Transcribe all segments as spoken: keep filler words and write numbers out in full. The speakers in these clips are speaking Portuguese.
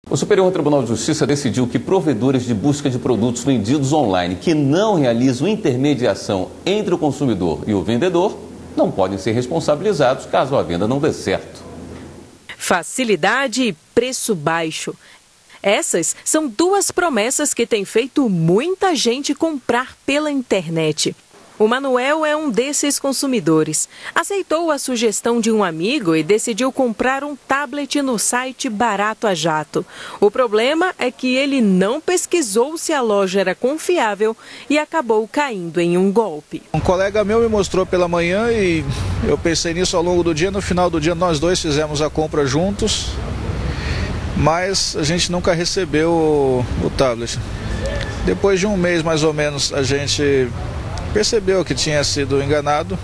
O Superior Tribunal de Justiça decidiu que provedores de busca de produtos vendidos online que não realizam intermediação entre o consumidor e o vendedor não podem ser responsabilizados caso a venda não dê certo. Facilidade e preço baixo. Essas são duas promessas que têm feito muita gente comprar pela internet. O Manuel é um desses consumidores. Aceitou a sugestão de um amigo e decidiu comprar um tablet no site Barato a Jato. O problema é que ele não pesquisou se a loja era confiável e acabou caindo em um golpe. Um colega meu me mostrou pela manhã e eu pensei nisso ao longo do dia. No final do dia nós dois fizemos a compra juntos, mas a gente nunca recebeu o, o tablet. Depois de um mês mais ou menos a gente percebeu que tinha sido enganado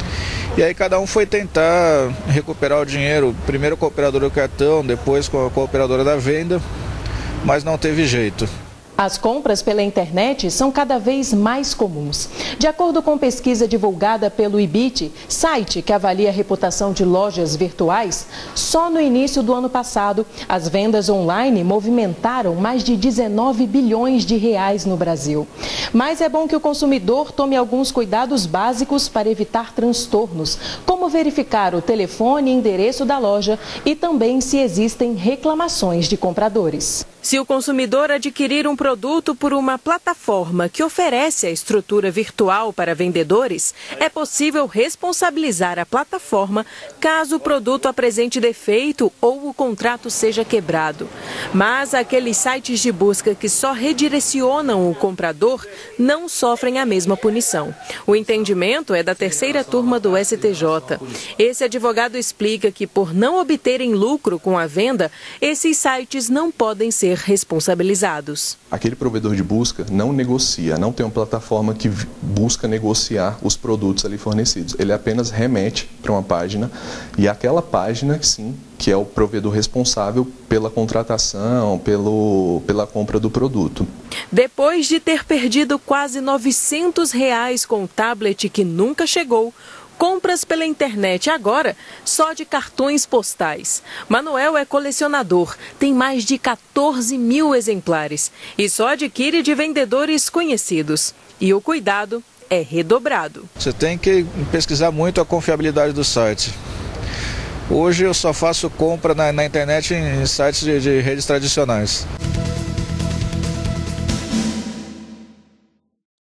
e aí cada um foi tentar recuperar o dinheiro, primeiro com a operadora do cartão, depois com a, com a operadora da venda, mas não teve jeito. As compras pela internet são cada vez mais comuns. De acordo com pesquisa divulgada pelo Ibit, site que avalia a reputação de lojas virtuais, só no início do ano passado, as vendas online movimentaram mais de dezenove bilhões de reais no Brasil. Mas é bom que o consumidor tome alguns cuidados básicos para evitar transtornos, como verificar o telefone e endereço da loja e também se existem reclamações de compradores. Se o consumidor adquirir um produto por uma plataforma que oferece a estrutura virtual para vendedores, é possível responsabilizar a plataforma caso o produto apresente defeito ou o contrato seja quebrado. Mas aqueles sites de busca que só redirecionam o comprador não sofrem a mesma punição. O entendimento é da terceira turma do S T J. Esse advogado explica que, por não obterem lucro com a venda, esses sites não podem ser responsabilizados. Aquele provedor de busca não negocia, não tem uma plataforma que busca negociar os produtos ali fornecidos. Ele apenas remete para uma página e aquela página, sim, que é o provedor responsável pela contratação, pelo, pela compra do produto. Depois de ter perdido quase novecentos reais com o tablet que nunca chegou, compras pela internet agora só de cartões postais. Manuel é colecionador, tem mais de quatorze mil exemplares e só adquire de vendedores conhecidos. E o cuidado é redobrado. Você tem que pesquisar muito a confiabilidade do site. Hoje eu só faço compra na, na internet em sites de, de redes tradicionais.